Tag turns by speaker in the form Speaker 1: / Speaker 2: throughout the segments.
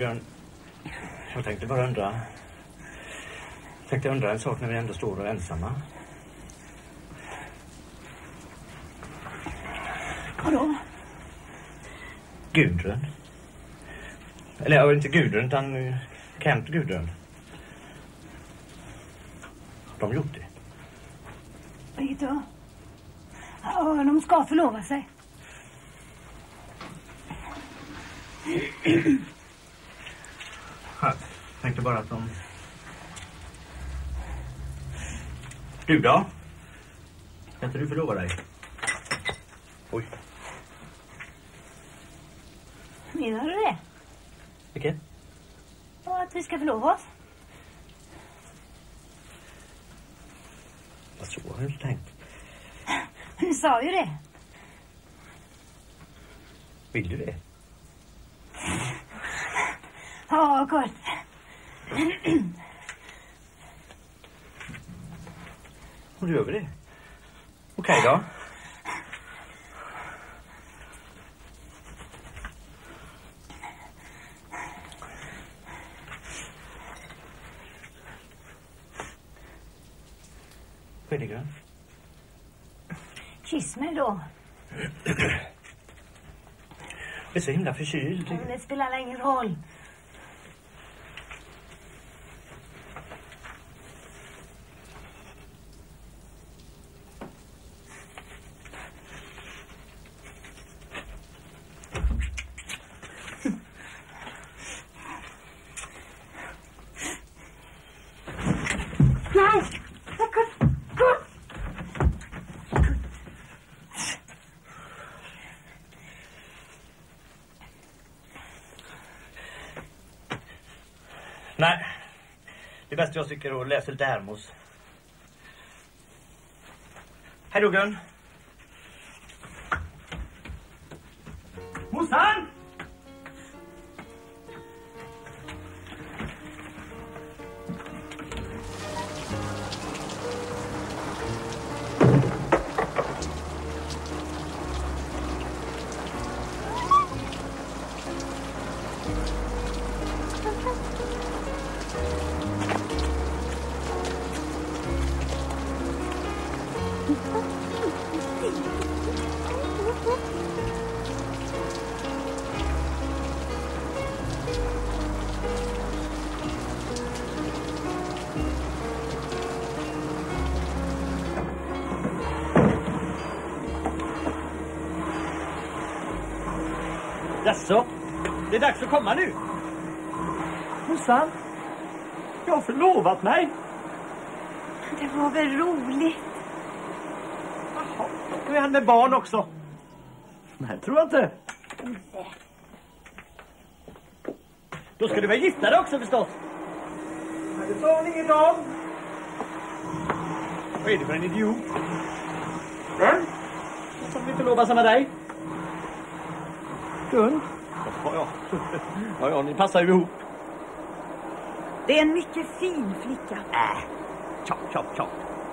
Speaker 1: Björn, jag tänkte bara undra en sak när vi ändå står och ensamma.
Speaker 2: Vadå?
Speaker 1: Gudrun. Eller ja, inte Gudrun utan Kent och Gudrun. De gjort det.
Speaker 2: Vilket då? Ja, de ska förlova sig.
Speaker 1: Jag tänkte bara att de... Du då? Kan inte du förlova dig? Oj.
Speaker 2: Menar du det?
Speaker 1: Vilket?
Speaker 2: Ja, att vi ska förlova oss.
Speaker 1: Vad så har jag inte tänkt.
Speaker 2: Du sa ju det.
Speaker 1: Vill du det?
Speaker 2: Ja, kort.
Speaker 1: Och då gör vi det. Okej då. Skiljegrön.
Speaker 2: Kiss mig då.
Speaker 1: Det är så himla förkyld.
Speaker 2: Men det spelar ingen roll. Nej!
Speaker 1: Nej, det är bäst jag tycker och läser lite Hermos. Hej då, Gun. Morsan! Jaså, det är dags att komma nu. Morsan, jag har förlovat mig.
Speaker 2: Det var väl roligt.
Speaker 1: Jaha, nu är han med barn också. Nej, tror jag inte. Då ska du väl gifta dig också förstås. Nej, det sa hon inget om. Vad är det för en idiot? Vem? Som vill förlova sig med dig. Gun? Ja, ni passar ju ihop.
Speaker 2: Det är en mycket fin flicka.
Speaker 1: Tja.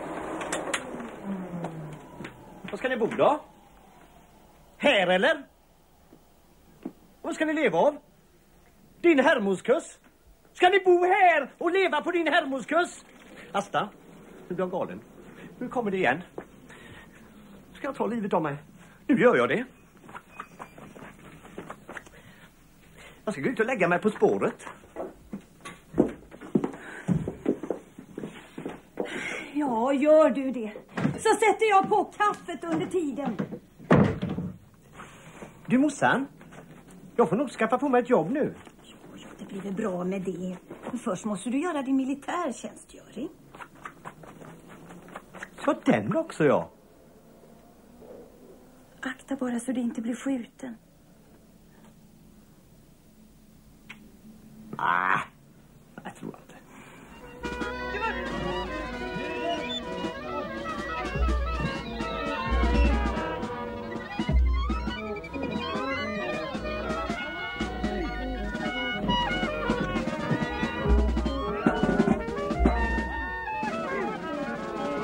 Speaker 1: Var ska ni bo då? Här eller? Vad ska ni leva av? Din hermoskuss? Ska ni bo här och leva på din hermoskuss? Asta, nu blir jag galen. Nu kommer det igen. Ska jag ta livet av mig? Nu gör jag det. Jag ska gå ut och lägga mig på spåret.
Speaker 2: Ja, gör du det. Så sätter jag på kaffet under tiden.
Speaker 1: Du morsan, jag får nog skaffa på mig ett jobb nu.
Speaker 2: Ja, det blir väl bra med det. Men först måste du göra din militärtjänstgöring.
Speaker 1: Så den också, ja.
Speaker 2: Akta bara så du inte blir skjuten.
Speaker 1: Jag tror inte.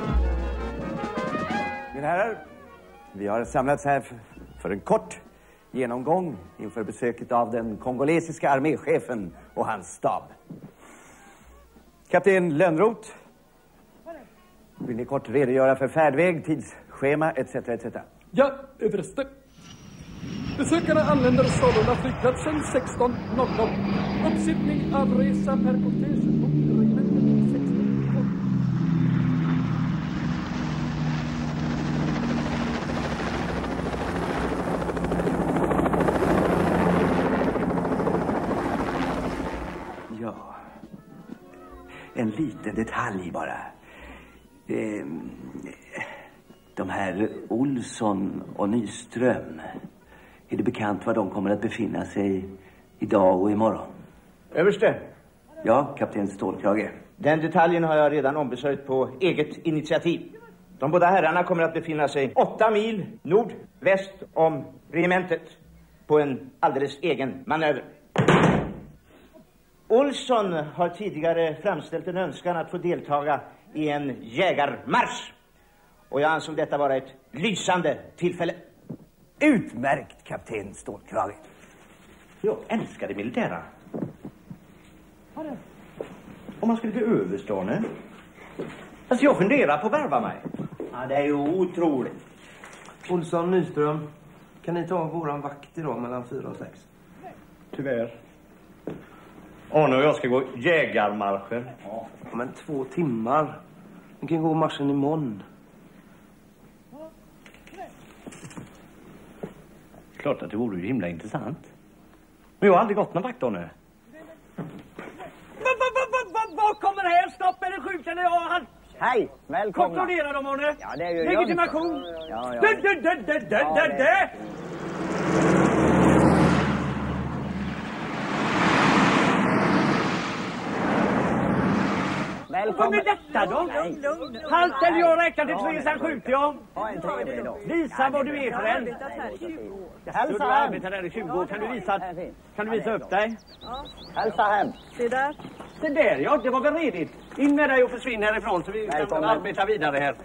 Speaker 3: Mina herrar, vi har samlats här för en kort genomgång inför besöket av den kongolesiska arméchefen och hans stab. Kapten Lönnroth, vill ni kort redogöra för färdväg, tidsschema etc. etc.
Speaker 4: Ja, överste. Besökarna anländer sålunda flygplatsen 16.00. Uppsättning av resa per kortege mot regementet 16.00.
Speaker 3: Ja, en liten detalj bara. De här Olsson och Nyström, är det bekant var de kommer att befinna sig idag och imorgon?
Speaker 1: Överste,
Speaker 3: Ja, kapten Stålkrage.
Speaker 1: den detaljen har jag redan ombesörjt på eget initiativ. De båda herrarna kommer att befinna sig 8 mil nordväst om regementet på en alldeles egen manöver. Olsson har tidigare framställt en önskan att få deltaga i en jägarmarsch. Och jag ansåg detta vara ett lysande tillfälle.
Speaker 3: Utmärkt, kapten Stålkrage.
Speaker 1: Jag älskar det militära. Om man skulle bli överstående. Alltså jag funderar på att värva mig. Ja, det är ju otroligt.
Speaker 5: Olsson, Nyström, kan ni ta våran vakt idag mellan 4 och 6?
Speaker 1: Tyvärr. Arne och jag ska gå jägarmarschen.
Speaker 5: Ja, men 2 timmar. Ni kan gå marschen imorgon.
Speaker 1: Klart att det vore ju himla intressant. Men jag har aldrig gått någon vakt, Arne. Vad kommer här? Stopp, är det sjukt eller jag?
Speaker 6: Hej, välkomna.
Speaker 1: Kontrollera dem, Arne.
Speaker 6: Ja, det är ju
Speaker 1: legitimation.
Speaker 6: Ja.
Speaker 1: Det. Vad är detta då? Halt eller jag räknar till 3, sen skjuter jag.
Speaker 6: Ha en trevlig dag.
Speaker 1: Visa vad du är för en.
Speaker 6: Hälsa
Speaker 1: Du har
Speaker 6: hem.
Speaker 1: arbetat där i 20 år. Kan du visa upp dig?
Speaker 6: Hälsa hem.
Speaker 1: Se där, ja. Det var väl redigt. In med dig och försvinn härifrån så vi kan
Speaker 6: Välkommen.
Speaker 1: arbeta vidare här.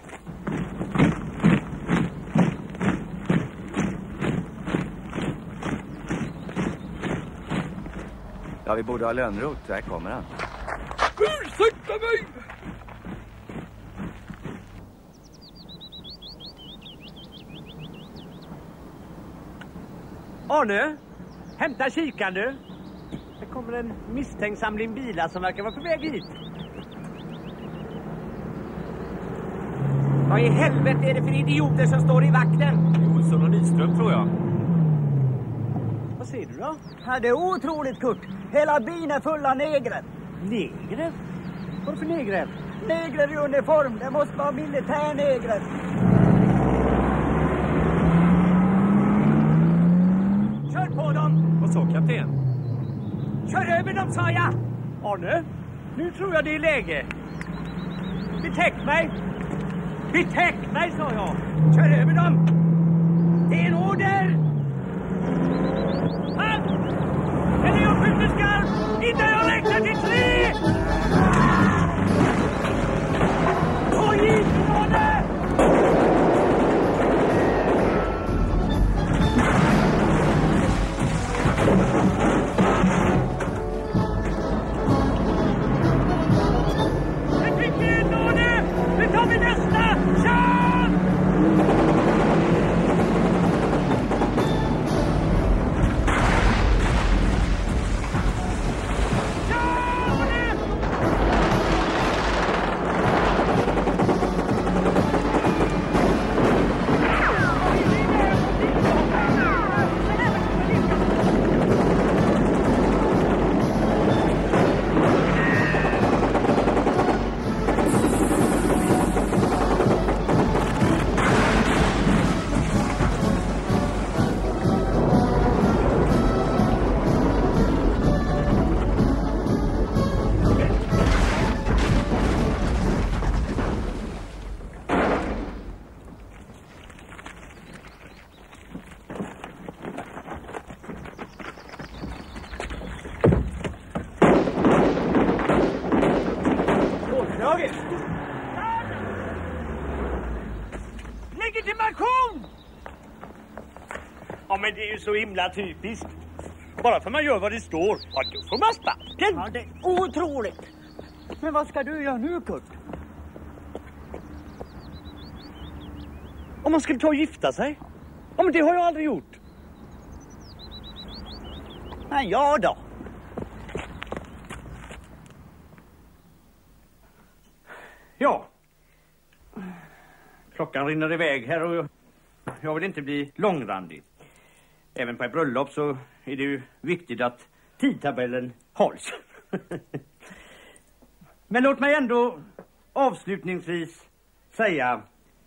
Speaker 3: Ja, vi borde ha Lönnroth. Där kommer han.
Speaker 4: Ursäkta mig!
Speaker 1: Arne, hämta kikaren du. Det kommer en misstänksamling bilar som verkar vara på väg hit. Vad i helvete är det för idioter som står i vakten? Olsson och Nyström tror jag. Vad ser du då?
Speaker 6: Ja, det är otroligt, Kurt. Hela byn är full av negrer.
Speaker 1: Negrer? Vad för negrer?
Speaker 6: Negrer i uniform. Det måste vara militärnegrer.
Speaker 1: Kör på dem!
Speaker 4: Vad sa kapten?
Speaker 1: Kör över dem, sa jag! Arne, nu tror jag det är läge. Betäck mig! Betäck mig, sa jag! Kör över dem! Det är en order! Halt! Eller jag skjuter skarpt innan jag räknar till 3! Ta i, Arne! Jag tycker inte, Arne! Nu tar vi nästa! Kör! Ja, men det är ju så himla typiskt. Bara för man gör vad det står, ja, då får man sparken.
Speaker 6: Ja, det är otroligt. Men vad ska du göra nu, Kurt?
Speaker 1: Om man skulle ta och gifta sig. Ja, men det har jag aldrig gjort.
Speaker 6: Nej, ja då.
Speaker 1: Ja. Klockan rinner iväg här och jag vill inte bli långrandig. Även på ett bröllop så är det ju viktigt att tidtabellen hålls. Men låt mig ändå avslutningsvis säga: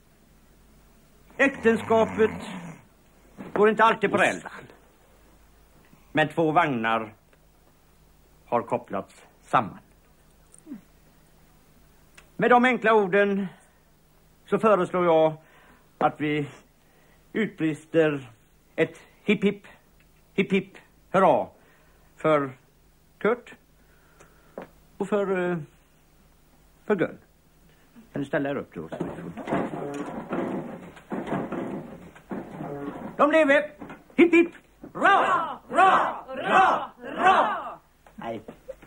Speaker 1: äktenskapet går inte alltid på räls. Men 2 vagnar har kopplats samman. Med de enkla orden så föreslår jag att vi utbrister ett hipp hipp, hipp hipp, hurra för Kurt och för Gun. Kan du ställa er upp då? De lever! Hipp hipp! Ra! Ra! Ra! Ra!
Speaker 6: Nej.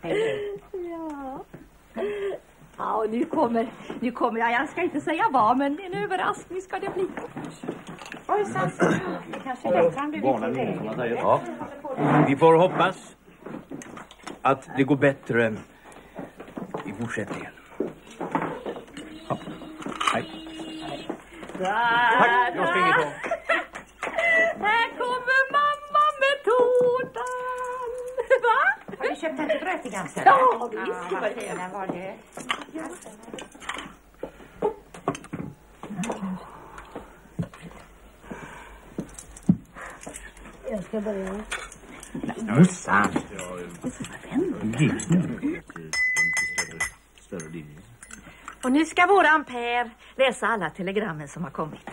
Speaker 2: Ja, och nu kommer jag ska inte säga vad, men en överraskning ska det bli. Oj, det kanske är bättre om du vill det.
Speaker 1: Ja. Vi får hoppas att det går bättre i fortsättningen. Ja. Hej. Tack, jag springer på.
Speaker 2: Här kommer mamma med tårtan. Va?
Speaker 7: Har du köpt den till Brötigansen?
Speaker 2: Ja, visst.
Speaker 7: Ja, vad fin den var det.
Speaker 2: Jag ska börja.
Speaker 1: Mussan.
Speaker 7: Och nu ska våran Per läsa alla telegrammen som har kommit.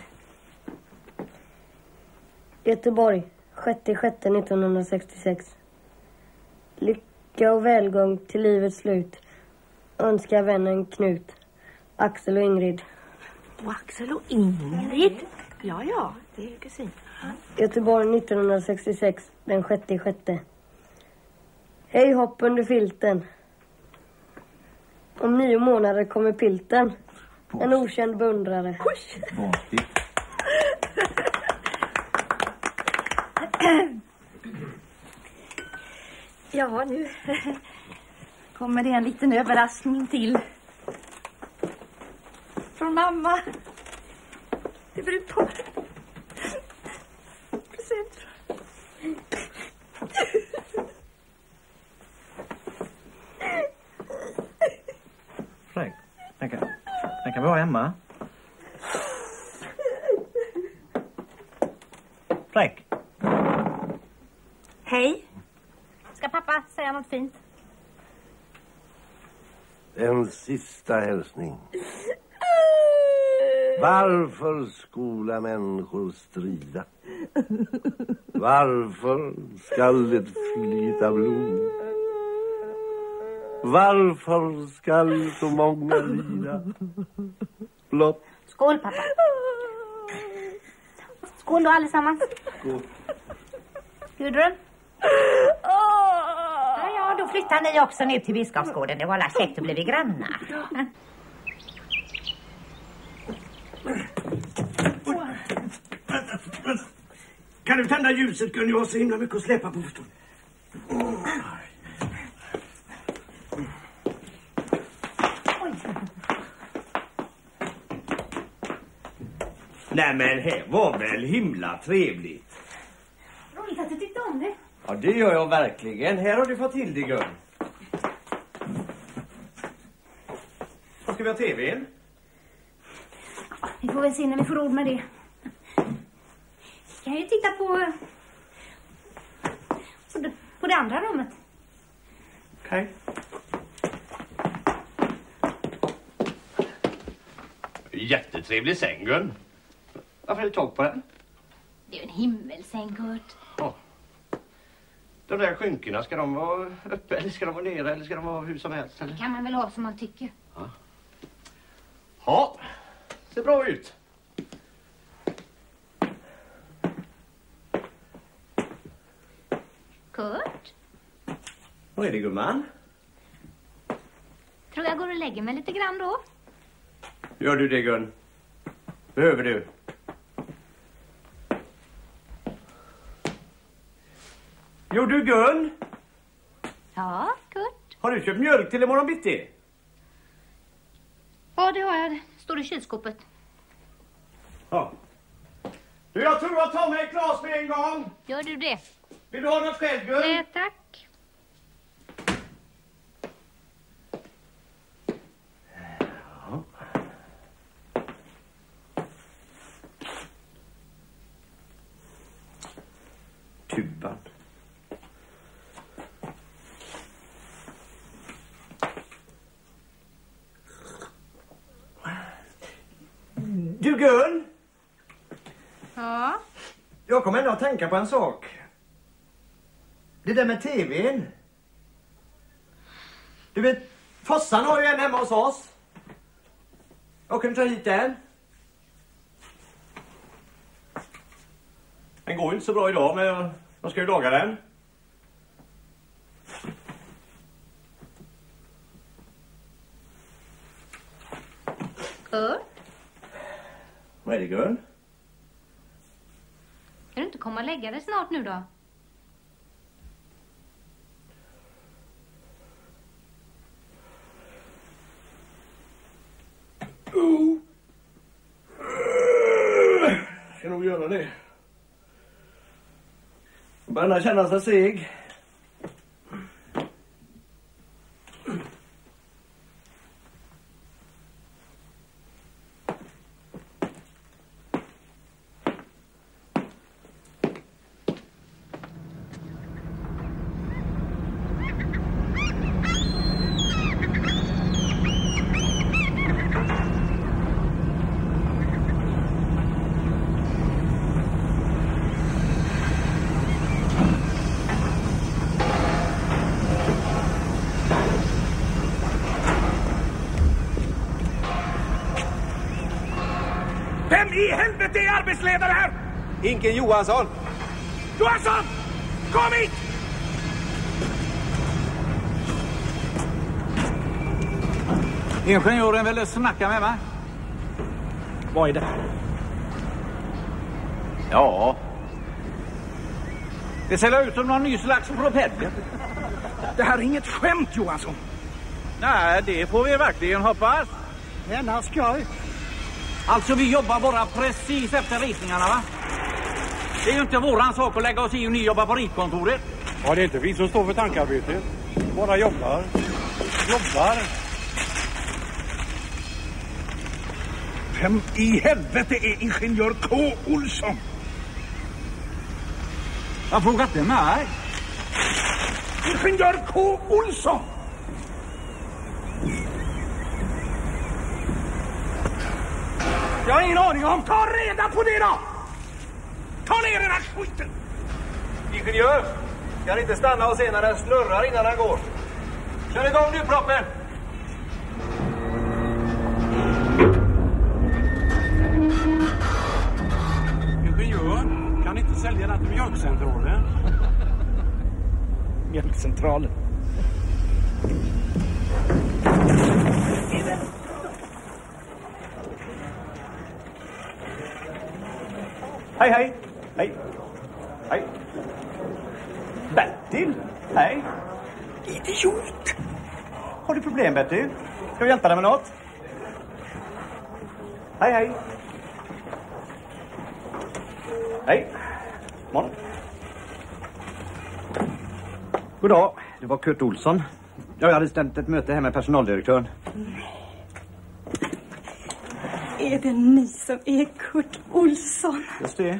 Speaker 8: Göteborg, 6/6/1966. Lycka och välgång till livets slut. Önskar vännen Knut, Axel och Ingrid.
Speaker 7: Och Axel och Ingrid? Ja, det är kusin.
Speaker 8: Göteborg 1966, den 6/6. Hej hopp under filten. Om 9 månader kommer pilten. En okänd beundrare.
Speaker 7: Ja, nu kommer det en liten överraskning till. Från mamma. Det beror på. Present.
Speaker 1: Frank, den kan vara hemma. Frank.
Speaker 7: Hej. Ska pappa säga något fint?
Speaker 9: En sista hälsning. Varför skola människor strida? Varför skall det flyta blod? Varför skall så många lida? Blott.
Speaker 7: Skål, pappa. Skål då allesammans.
Speaker 9: Skål.
Speaker 7: Gudrun? Ja, då flyttar ni också nu till Biskopsgården. Det var alla käckt att bli grannar.
Speaker 1: Kan du tända ljuset, Gun? Jag har så himla mycket att släppa på. Nej, men här var väl himla trevligt.
Speaker 7: Roligt att du tyckte om det.
Speaker 1: Ja, det gör jag verkligen. Här har du fått till det, Gun. Vad ska vi ha tvn?
Speaker 7: Vi får väl se när vi får råd med det. Vi kan ju titta på det andra rummet.
Speaker 1: Okej. Jättetrevlig säng, Gun. Varför har du tag på den?
Speaker 7: Det är ju en himmelsäng, Kurt.
Speaker 1: Ja. De där skynkorna, ska de vara uppe eller ska de vara nere eller ska de vara hur som helst? Eller?
Speaker 7: Det kan man väl ha som man tycker.
Speaker 1: Ja. Ja, ser bra ut. Vad är det, gumman?
Speaker 7: Tror jag går och lägger mig lite grann då.
Speaker 1: Gör du det, Gun? Behöver du? Jo, du, Gun?
Speaker 7: Ja, Kurt.
Speaker 1: Har du köpt mjölk till imorgon bitti?
Speaker 7: Ja, det har jag. Står i kylskåpet.
Speaker 1: Ja. Du, jag tror jag tar mig ett glas med en gång.
Speaker 7: Gör du det?
Speaker 1: Vill du ha något själv, Gun?
Speaker 7: Nej, tack.
Speaker 1: Ja. Tuban. Du, Gun?
Speaker 7: Ja?
Speaker 1: Jag kommer ändå att tänka på en sak. Det där med tvn. Du vet, Fossan har ju en hemma hos oss. Jag kan ta hit den. Den går ju inte så bra idag, men jag ska ju laga den.
Speaker 7: Kurt?
Speaker 1: Vad är det, Gun?
Speaker 7: Kan du inte komma och lägga dig snart nu då?
Speaker 1: Ska nog göra det. Börjar känna sig seg.
Speaker 10: Vem i helvete är arbetsledare här?
Speaker 5: Inken Johansson.
Speaker 10: Johansson! Kom hit!
Speaker 11: Ingenjören ville snacka med mig.
Speaker 1: Vad är det?
Speaker 11: Ja. Det ser ut som någon ny slags propeller.
Speaker 10: Det här är inget skämt, Johansson.
Speaker 11: Nej, det får vi verkligen hoppas.
Speaker 6: Denna skoj.
Speaker 11: Alltså, vi jobbar bara precis efter ritningarna, va? Det är ju inte våran sak att lägga oss i hur ni jobbar på ritkontoret.
Speaker 9: Ja, det är inte vi som står för tankarbetet. Bara jobbar.
Speaker 10: Vem i helvete är ingenjör K. Olsson?
Speaker 11: Jag frågar inte mig.
Speaker 10: Ingenjör K. Olsson! Jag har ingen aning om. Ta reda på det då! Ta ner den här skiten!
Speaker 5: Ingenjör, kan inte stanna och se när den snurrar innan den går. Kör igång nu, proppen!
Speaker 9: Ingenjör, kan inte sälja den till mjölkcentralen.
Speaker 10: Mjölkcentralen.
Speaker 1: Hej, hej. Hej. Hej. Bertil? Hej.
Speaker 10: Idiot!
Speaker 1: Har du problem, Bertil? Ska vi hjälpa dig med något? Hej, hej. Hej. Morgon. God dag. Det var Kurt Olsson. Jag hade stämt ett möte här med personaldirektören.
Speaker 2: Är det ni som är Kurt Olsson?
Speaker 1: Just det.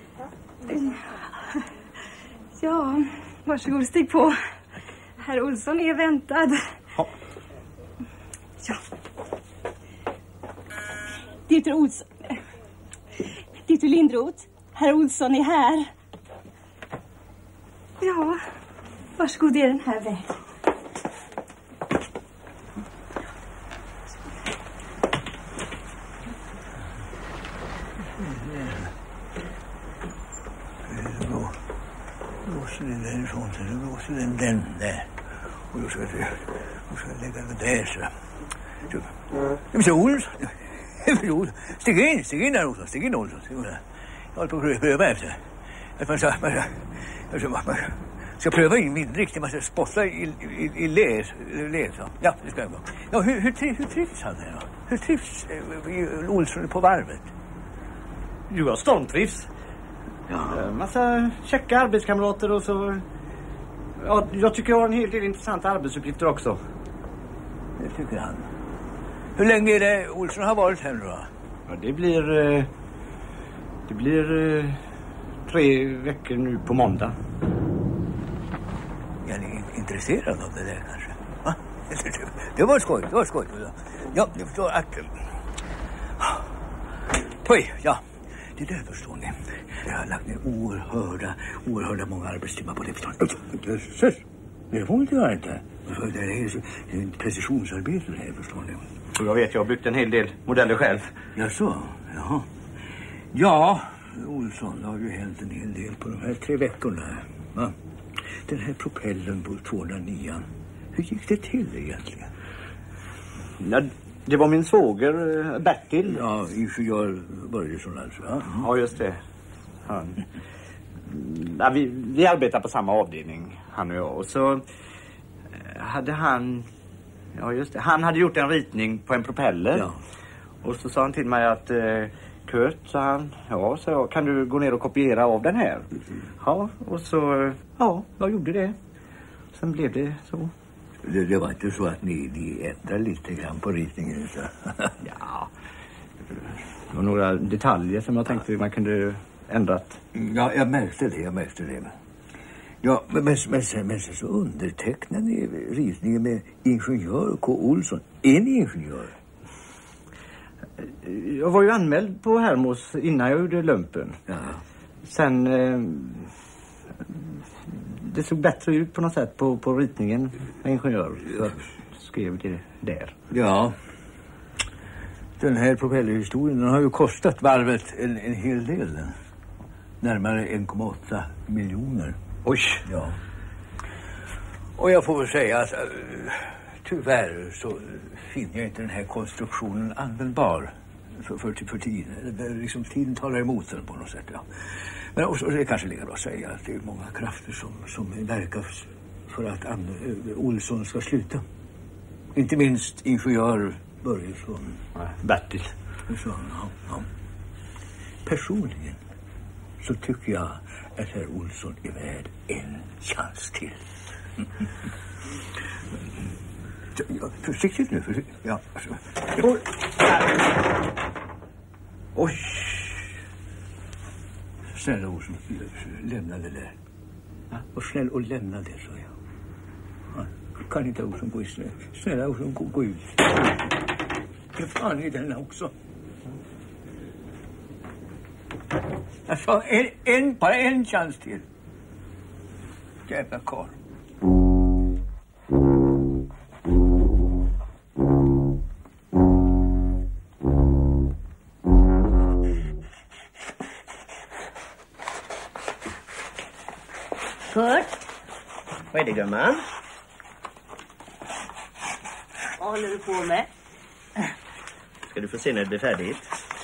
Speaker 2: Ja, varsågod, stig på. Herr Olsson är väntad.
Speaker 1: Ja.
Speaker 2: Ja. Direktör Olsson. Direktör Lindroth. Herr Olsson är här. Ja, varsågod, det är den här vägen.
Speaker 12: Blåser den därifrån så det blåser den där. Och då ska jag lägga den där så. Men så Olsson. Stig in där Olsson. Stig in Olsson. Jag håller på att pröva efter. Att man ska pröva in vindriktning. Man ska spotta i led. Ja, det ska jag gå. Ja, hur trivs han här då? Hur trivs Olsson på varvet?
Speaker 1: Jag stormtrivs. Ja. Massa checka arbetskamrater och så. Ja, jag tycker jag har en hel del intressanta arbetsuppgifter också.
Speaker 12: Det tycker han. Hur länge är det Olsson har varit här då?
Speaker 1: Ja, det blir 3 veckor nu på måndag.
Speaker 12: Jag är intresserad av det där kanske. Va? Det var skoj. Ja, jag förstår att... Oj, ja. Det där förstår ni. Jag har lagt ner oerhörda många arbetstimmar på det. Jösses, det får man inte göra inte. Det är ett precisionsarbete det här, förstår ni.
Speaker 1: Och jag vet, jag har byggt en hel del modeller själv.
Speaker 12: Jaså, jaha. Ja, Olsson, det har ju hänt en hel del på de här 3 veckorna. Va? Den här propellen på 209. Hur gick det till egentligen?
Speaker 1: Ja, det var min svåger, Bertil.
Speaker 12: Ja, ingenjör Börjesson alltså.
Speaker 1: Ja, just det. Ja, vi arbetar på samma avdelning, han och jag. Och så hade han... Ja, just det. Han hade gjort en ritning på en propeller. Ja. Och så sa han till mig att... Kurt, sa han. Ja, så jag, kan du gå ner och kopiera av den här? Ja, och så... Ja, jag gjorde det. Sen blev det så.
Speaker 12: Det var inte så att ni ändrade lite grann på ritningen? Så.
Speaker 1: Ja, det var några detaljer som jag tänkte man kunde ändrat.
Speaker 12: Ja, jag märkte det. Ja, men så undertecknade ni ritningen med ingenjör K. Olsson. En ingenjör?
Speaker 1: Jag var ju anmäld på Hermos innan jag gjorde lumpen.
Speaker 12: Ja.
Speaker 1: Sen... det såg bättre ut på något sätt på ritningen med ingenjör. Så skrev det där.
Speaker 12: Ja. Den här propellerhistorien har ju kostat varvet en hel del. Närmare 1,8 miljoner.
Speaker 1: Oj.
Speaker 12: Ja. Och jag får väl säga att tyvärr så finner jag inte den här konstruktionen användbar för tiden. Liksom tiden talar emot den på något sätt. Ja. Men också, det är kanske lika bra att säga att det är många krafter som verkar för att Olsson ska sluta. Inte minst ingenjör Börjesson.
Speaker 1: Bertil.
Speaker 12: Så, ja. Personligen så tycker jag att herr Olsson är värd en chans till. Ja, försiktigt nu. Ja, alltså. Oj. Snälla Olsson, lämna det där. Ja, och snäll och lämna det, så jag. Ja, kan inte Olsson gå i snö? Snälla Olsson, gå ut. Det fan är den också. Jag sa bara en chans till. Jävla karl.
Speaker 2: Kurt?
Speaker 1: Vad är det, gumman?
Speaker 2: Vad håller du på med?
Speaker 1: Ska du få se när det blir färdigt.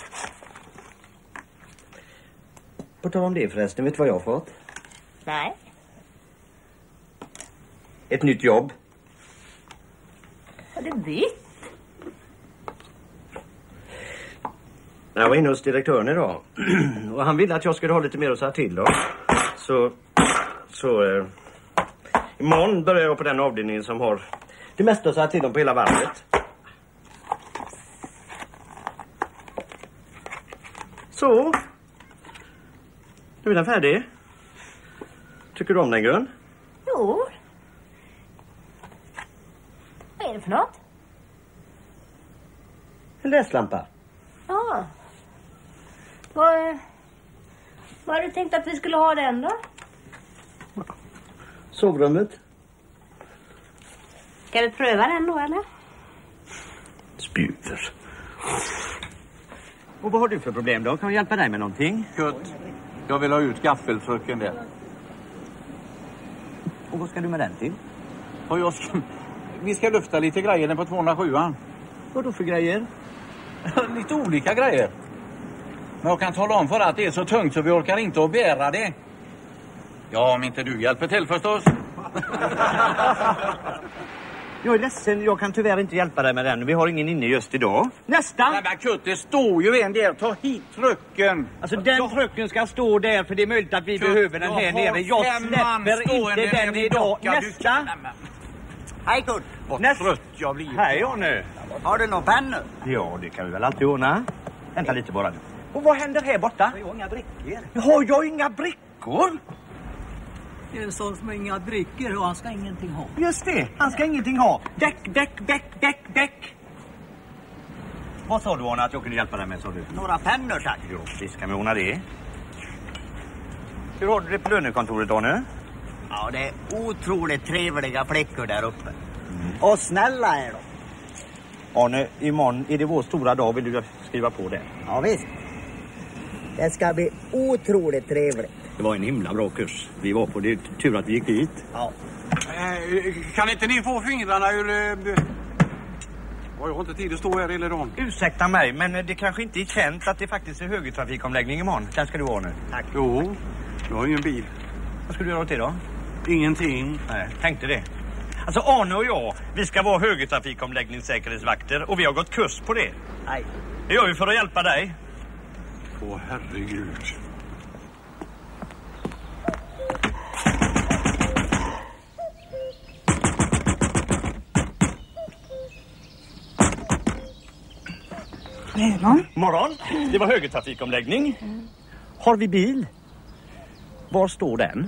Speaker 1: På tal om det förresten, vet du vad jag har fått?
Speaker 2: Nej.
Speaker 1: Ett nytt jobb.
Speaker 2: Har du bytt?
Speaker 1: Jag var inne hos direktören idag. Och han ville att jag skulle ha lite mer att säga till då. Så imorgon börjar jag på den avdelningen som har det mesta att säga till om på hela varvet. Så. Nu är den färdig. Tycker du om den, Gun?
Speaker 2: Jo. Vad är det för något?
Speaker 1: En läslampa.
Speaker 2: Ja. Vad har du tänkt att vi skulle ha den då?
Speaker 1: Sovrummet.
Speaker 2: Ska vi pröva den då, eller?
Speaker 1: Spjuters. Och vad har du för problem då? Kan vi hjälpa dig med någonting?
Speaker 11: Kurt, jag vill ha ut gaffeltrucken där.
Speaker 1: Och vad ska du med den till?
Speaker 11: Vi ska lufta lite grejer på 207an.
Speaker 1: Vad då för grejer?
Speaker 11: Lite olika grejer. Men jag kan tala om för att det är så tungt så vi orkar inte att bära det. Ja, om inte du hjälper till förstås.
Speaker 1: Jag är ledsen, jag kan tyvärr inte hjälpa dig med den. Vi har ingen inne just idag. Nästa!
Speaker 11: Nej men Kurt, det står ju en där. Ta hit trucken.
Speaker 1: Alltså den trucken ska stå där för det är möjligt att vi behöver den här nere. Jag släpper inte den idag. Nästa!
Speaker 6: Hej Kurt!
Speaker 11: Vad trött jag blir.
Speaker 1: Hej Arne!
Speaker 6: Har du någon pennor?
Speaker 1: Ja, det kan vi väl alltid ordna. Vänta lite bara. Och vad händer här borta?
Speaker 6: Jag har inga brickor.
Speaker 1: Har jag inga brickor?
Speaker 6: Det är en sån som inga dricker och han ska ingenting ha.
Speaker 1: Just det, han ska ingenting ha. Däck. Vad sa du Arne att jag kunde hjälpa dig med, sa du?
Speaker 6: Några pennor tack.
Speaker 1: Jo, visst kan vi ordna det. Hur har du det på lönekontoret Arne?
Speaker 6: Ja, det är otroligt trevliga flickor där uppe. Och snälla är de.
Speaker 1: Arne, imorgon är det vår stora dag. Vill du skriva på det?
Speaker 6: Ja visst. Det ska bli otroligt trevligt.
Speaker 1: Det var en himla bra kurs. Vi var på det. Tur att vi gick dit.
Speaker 6: Ja.
Speaker 9: Kan inte ni få fingrarna ur... Jag har inte tid att stå här hela dagen.
Speaker 1: Ursäkta mig, men det kanske inte är känt att det faktiskt är högertrafikomläggning imorgon. Den ska du ha nu.
Speaker 6: Tack.
Speaker 9: Jo, jag har ju en bil.
Speaker 1: Vad ska du göra åt det då?
Speaker 9: Ingenting.
Speaker 1: Nej, tänkte det. Alltså Arne och jag, vi ska vara högertrafikomläggningssäkerhetsvakter och vi har gått kurs på det.
Speaker 6: Nej.
Speaker 1: Det gör vi för att hjälpa dig.
Speaker 9: Åh herregud.
Speaker 1: Morgon. Det var högertrafikomläggning. Har vi bil? Var står den?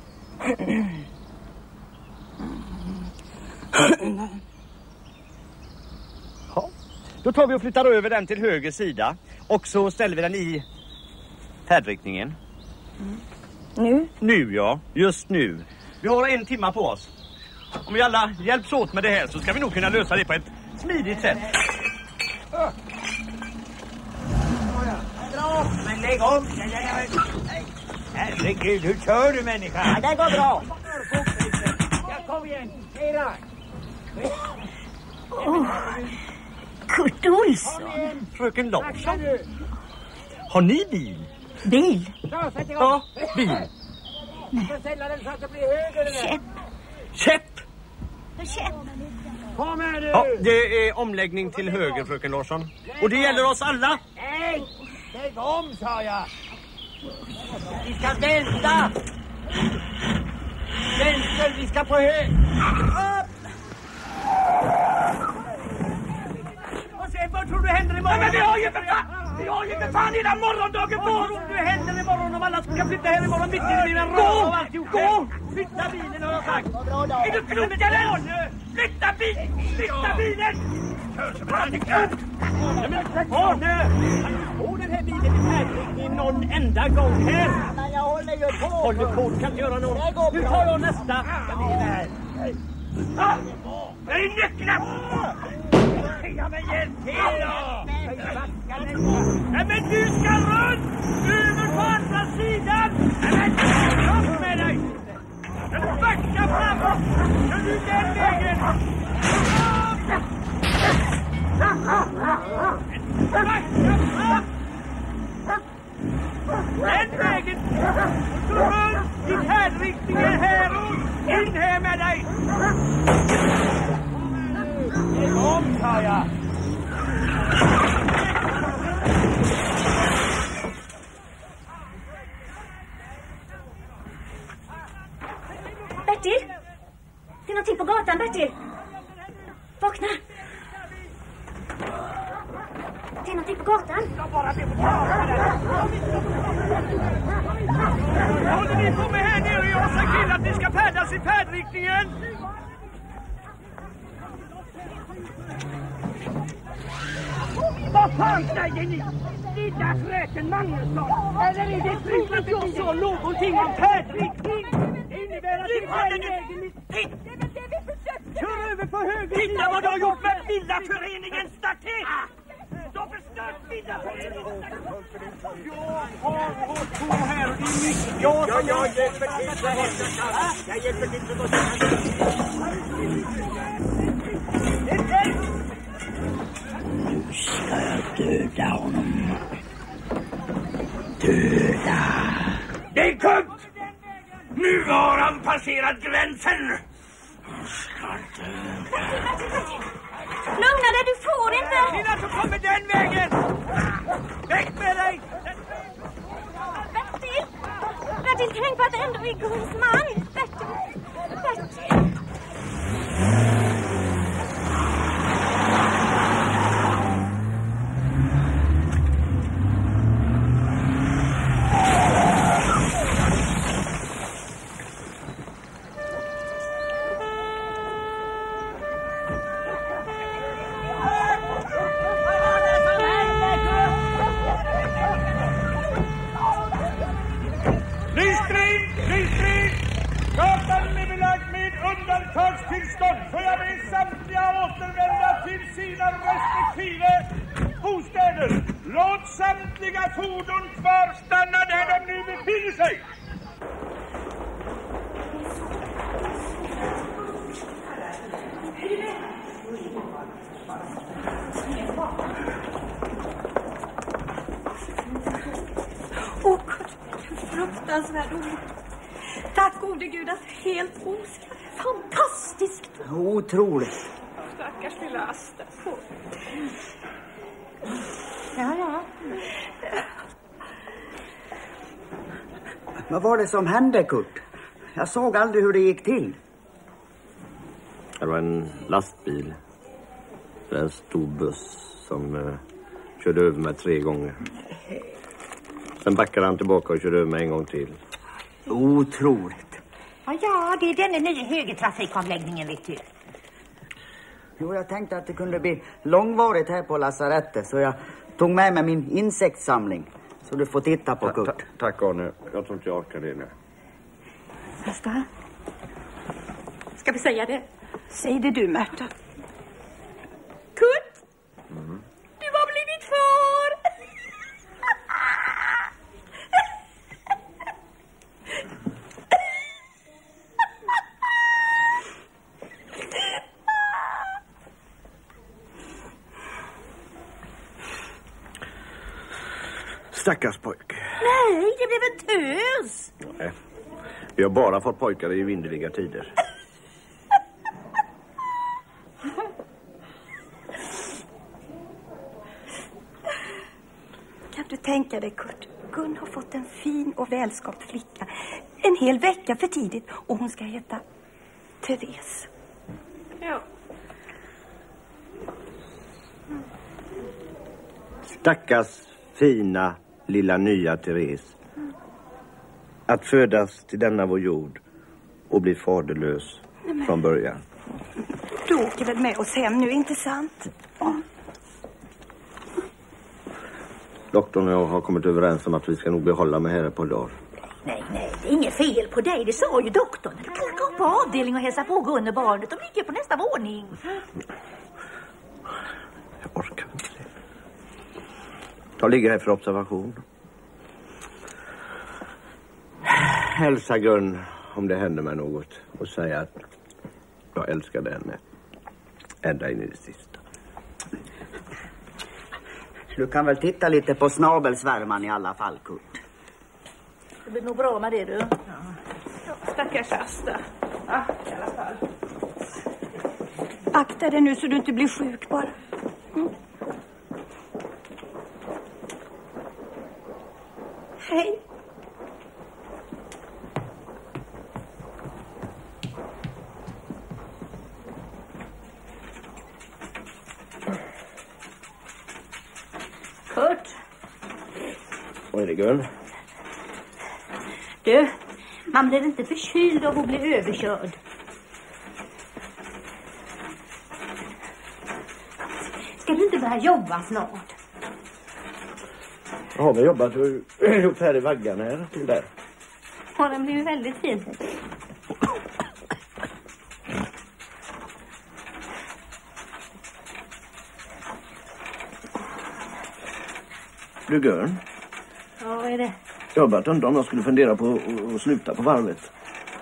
Speaker 1: Ja. Då tar vi och flyttar över den till höger sida. Och så ställer vi den i färdriktningen.
Speaker 8: Nu?
Speaker 1: Nu ja, just nu. Vi har 1 timme på oss. Om vi alla hjälps åt med det här så ska vi nog kunna lösa det på ett smidigt sätt.
Speaker 6: Men lägg om.
Speaker 1: Herregud, hur kör du människa?
Speaker 6: Ja, det går bra.
Speaker 10: Kom igen, hej då.
Speaker 2: Kurt Olsson.
Speaker 1: Fröken Larsson. Har ni bil?
Speaker 2: Bil?
Speaker 1: Ja, bil. Käpp.
Speaker 2: Käpp?
Speaker 10: Kom här nu.
Speaker 1: Ja, det är omläggning till höger, fröken Larsson. Och det gäller oss alla.
Speaker 10: Nej, lägg om, sa jag. Vi ska vänta. Vänster, vi ska på höger. Och sen, vad tror du händer imorgon? Men vi har ju för fan hela morgondagen på. Vad tror du händer imorgon om alla ska flytta här imorgon? Mitt i mina rör och alltihop. Gå! Flytta bilen har jag sagt. Är du knuten eller? Flytta bilen! Flytta bilen! Arne! Få den här bilen i färdriktning någon enda gång här.
Speaker 6: Men jag håller ju på.
Speaker 10: Håller på, kan inte göra något. Nu tar jag nästa. Det är nycklar! Ja, men hjälp till då! Nej, men du ska runt! Över på andra sidan! Nej, men kom med dig! Backa framåt! Kör du den vägen! Backa fram! Den vägen! Så runt i färdriktningen häråt! In här med dig! Kom, sa jag!
Speaker 7: Bertil! Det är någonting på gatan, Bertil! Vakna! Det är någonting på gatan!
Speaker 10: Håller ni på med här nere? Jag säger till att ni ska färdas i färdriktningen! Vad fan säger ni? Lilla fröken Magnusson! Eller är det tryggt att jag sa någonting om färdriktning? Det innebär att det är vägen i titt! Kör över på höger! Titta vad du har gjort med Villaföreningens staket! De Jag hjälper till så gott jag kan. Jag hjälper till så gott jag kan.
Speaker 6: Nu ska jag döda honom. Döda.
Speaker 10: Det är kupp! Nu har han passerat gränsen.
Speaker 7: Lugna dig, du får inte.
Speaker 10: Kvinna som kommer den vägen. Väck med dig.
Speaker 7: Bertil, tänk på att det ändå är Guns man. Bertil.
Speaker 10: Undantagstillstånd för jag vill samtliga återvända till sina respektive bostäder. Låt samtliga fordon kvarstanna där de nu befinner sig.
Speaker 2: Åh, fruktansvärd ord. Tack gode Gud att helt oskadd. Fantastiskt.
Speaker 6: Otroligt.
Speaker 2: Stackars lilla Asta. Ja.
Speaker 6: Vad var det som hände, Kurt? Jag såg aldrig hur det gick till.
Speaker 5: Det var en lastbil. En stor buss som körde över mig 3 gånger. Sen backade han tillbaka och körde över mig en gång till.
Speaker 6: Otroligt.
Speaker 13: Ja, det är den nya högertrafikomläggningen, vet du.
Speaker 6: Jo, jag tänkte att det kunde bli långvarigt här på lasarettet, så jag tog med mig min insektssamling. Så du får titta på, Kurt.
Speaker 5: Tack, Arne. Jag tror inte jag orkar det nu.
Speaker 2: Nästa. Ska vi säga det? Säg det du, Märta. Kurt! Du har blivit far!
Speaker 5: Stackars pojk.
Speaker 13: Nej, det blev en tös.
Speaker 5: Nej. Vi har bara fått pojkar i vinterliga tider.
Speaker 2: Kan du tänka dig, Kurt? Gun har fått en fin och välskapt flicka. En hel vecka för tidigt. Och hon ska heta Therese. Ja.
Speaker 5: Stackars fina lilla nya Therese. Att födas till denna vår jord och bli faderlös från början.
Speaker 2: Du åker väl med oss hem nu, inte sant?
Speaker 5: Doktorn och jag har kommit överens om att vi ska nog behålla mig här ett par dagar.
Speaker 13: Nej, det är inget fel på dig. Det sa ju doktorn. Du kan gå på avdelning och hälsa på Gun och barnet. De ligger på nästa våning.
Speaker 5: Jag orkar inte det. Jag ligger här för observation. Hälsa Gun om det händer mig något. Och säga att jag älskar henne. Ända in i det sista.
Speaker 6: Du kan väl titta lite på snabelsvärman i alla fall, Kurt.
Speaker 13: Det blir nog bra med det, du.
Speaker 2: Ja, stackars Asta. Ja, i alla fall. Akta dig nu så du inte blir sjuk bara. Hej.
Speaker 13: Kurt.
Speaker 5: Vad är det, Gun?
Speaker 13: Du, man blir inte förkyld av att bli överkörd. Ska du inte börja jobba snart?
Speaker 5: Jag har väl jobbat och gjort här i vaggan här till där.
Speaker 13: Ja, den blir ju väldigt fin.
Speaker 5: Du Görn.
Speaker 2: Ja, vad är det?
Speaker 5: Jag har börjat undra om jag skulle fundera på att sluta på varvet.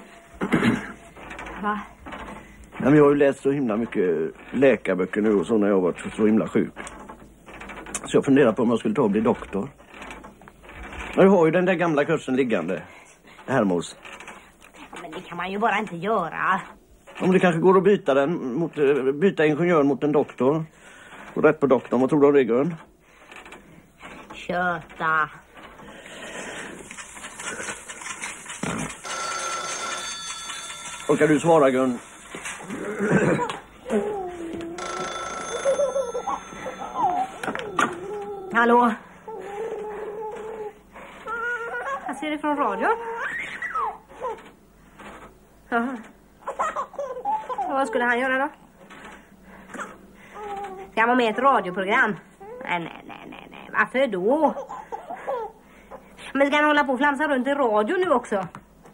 Speaker 2: Va?
Speaker 5: Ja, men jag har ju läst så himla mycket läkarböcker nu och så när jag har varit så himla sjuk. Så jag funderar på om jag skulle ta och bli doktor. Jag har ju den där gamla kursen liggande. Hermos.
Speaker 2: Men det kan man ju bara inte göra.
Speaker 5: Om det kanske går att byta den mot, byta ingenjören mot en doktor. Och rätt på doktorn, vad tror du om det, Gun?
Speaker 2: Köta.
Speaker 5: Och kan du svara, Gun?
Speaker 2: Hallå? Jag ser det från radion. Jaha. Vad skulle han göra då? Ska han vara med i ett radioprogram? Nej. Varför då? Men ska han hålla på och flamsa runt i radio nu också?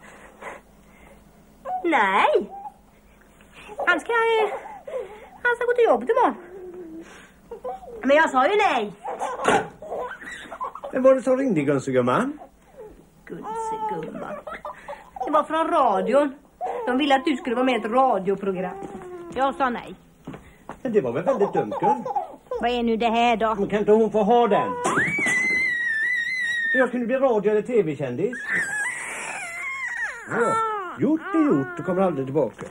Speaker 2: Nej. Han ska gå till jobbet imorgon. Men jag sa ju nej.
Speaker 1: Vem var det som ringde, Gunsegumman?
Speaker 2: Gunsegumman. Det var från radion. De ville att du skulle vara med i ett radioprogram. Jag sa nej.
Speaker 1: Men det var väl väldigt dumt, Gun?
Speaker 2: Vad är nu det här då?
Speaker 1: Men kan inte hon få ha den? Jag kunde bli radio- eller tv-kändis. Ja, gjort är gjort och kommer aldrig tillbaka.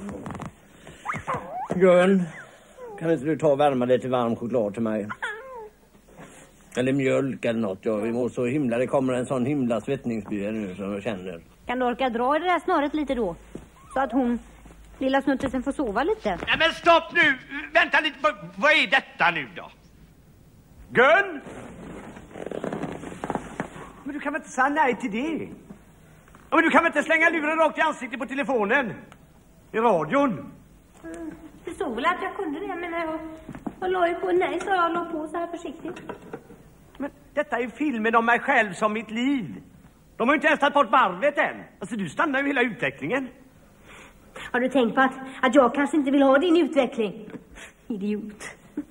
Speaker 1: Gun, kan inte du ta och värma lite varm choklad till mig? Eller mjölk eller något. Ja, vi mår så himla. Det kommer en sån himla svettningsbyrå nu som jag känner.
Speaker 2: Kan du orka dra i det där snöret lite då? Så att hon, lilla snuttisen, får sova lite.
Speaker 10: Nej men stopp nu! Vänta lite, vad är detta nu då? Gun! Men du kan väl inte säga nej till det? Men du kan väl inte slänga luren rakt i ansiktet på telefonen? I radion?
Speaker 2: Du såg väl att jag kunde det, men jag la ju på nej, så jag la på så här försiktigt.
Speaker 10: Men detta är filmen om mig själv som mitt liv. De har ju inte ens tagit bort varvet än. Alltså du stannar ju hela utvecklingen.
Speaker 2: Har du tänkt på att jag kanske inte vill ha din utveckling? Idiot.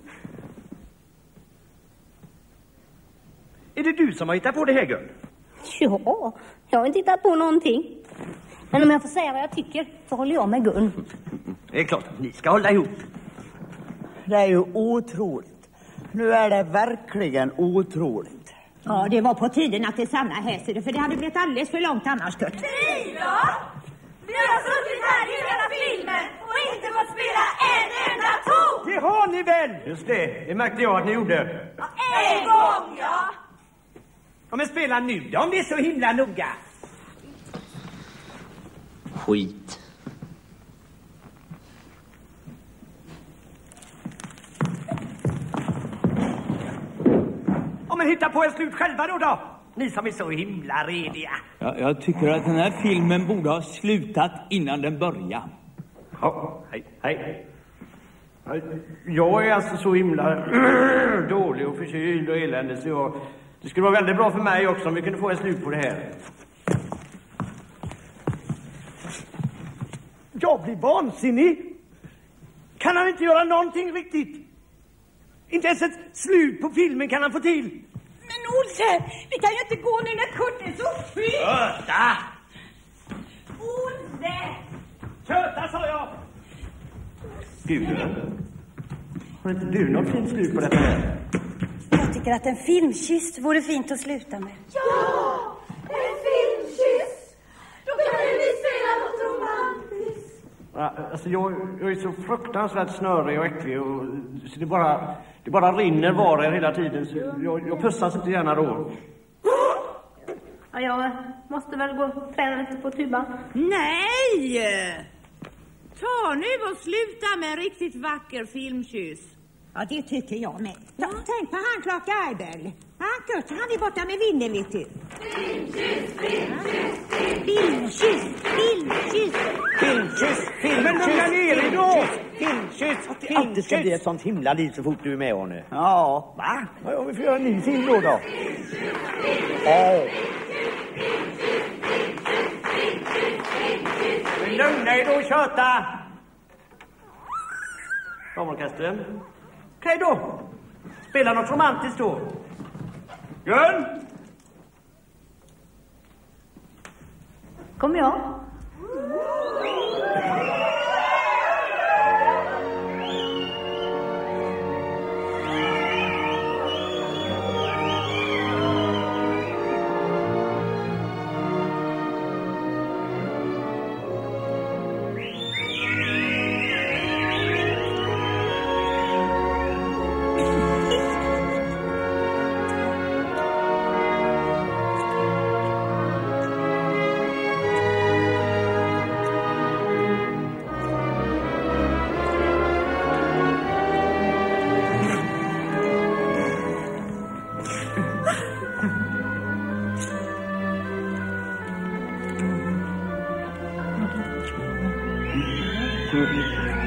Speaker 1: Är det du som har hittat på det här, Gun?
Speaker 2: Ja, jag har inte hittat på någonting. Men om jag får säga vad jag tycker så håller jag med Gun.
Speaker 1: Det är klart att ni ska hålla ihop.
Speaker 6: Det är ju otroligt. Nu är det verkligen otroligt.
Speaker 13: Ja, det var på tiden att det stannar här, för det hade blivit alldeles för långt annars, Kurt.
Speaker 14: Frida! Vi har suttit här i hela filmen och inte fått spela en enda ton!
Speaker 1: Det har ni väl! Just det märkte jag att ni gjorde.
Speaker 14: En gång, ja!
Speaker 1: Ja, men spela nu då, om det är så himla noga.
Speaker 3: Skit.
Speaker 1: Ja, men hitta på en slut själva då. Ni som är så himla rediga.
Speaker 15: Ja, jag tycker att den här filmen borde ha slutat innan den började.
Speaker 1: Ja, hej. Jag är alltså så himla dålig och förkyld och elände så det skulle vara väldigt bra för mig också om vi kunde få en slut på det här. Jag blir vansinnig. Kan han inte göra någonting riktigt? Inte ens ett slut på filmen kan han få till.
Speaker 13: Men Olse, vi kan ju inte gå nu när Kurt är så sjuk.
Speaker 1: Köta!
Speaker 13: Olse!
Speaker 1: Köta, sa jag! Gud, har inte du något fint slut på detta här?
Speaker 16: Jag tycker att en filmkyss vore fint att sluta med.
Speaker 14: Ja! En filmkyss! Då kan vi spela något romantiskt.
Speaker 1: Ja, alltså jag är så fruktansvärt snörig och äcklig och så det bara rinner var hela tiden så jag pussas inte gärna då.
Speaker 2: Ja, jag måste väl gå och träna lite på tuban.
Speaker 13: Nej! Ta nu och sluta med en riktigt vacker filmkyss. Ja, det tycker jag med. Tänk på han Clark Gable. Han Kurt, han är borta med vinden, vet du.
Speaker 14: Filmkyss!
Speaker 1: Men lugna ner dig då! Filmkyss! Att det alltid ska bli ett sånt himla liv så fort du är med, Arne.
Speaker 6: Ja,
Speaker 1: va? Ja, vi får göra en ny film då. Lugna dig då, köta! Ramorkestern. Okej då. Spela något romantiskt då. Gun!
Speaker 2: Kommer jag?
Speaker 3: Mm.